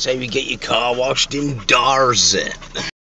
That's how you get your car washed in Dorset.